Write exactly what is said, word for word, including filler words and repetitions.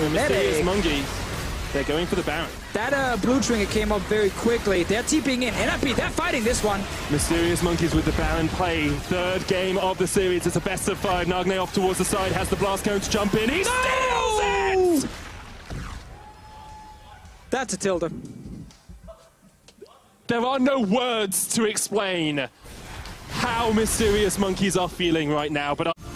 the Mysterious Monkeys. They're going for the Baron. That uh, blue trigger came up very quickly. They're TPing in. N F P, they're fighting this one. Mysterious Monkeys with the Baron play. Third game of the series. It's a best of five. Nagne off towards the side. Has the blast cone to jump in. He no! steals it! That's a tilde. There are no words to explain how Mysterious Monkeys are feeling right now, but...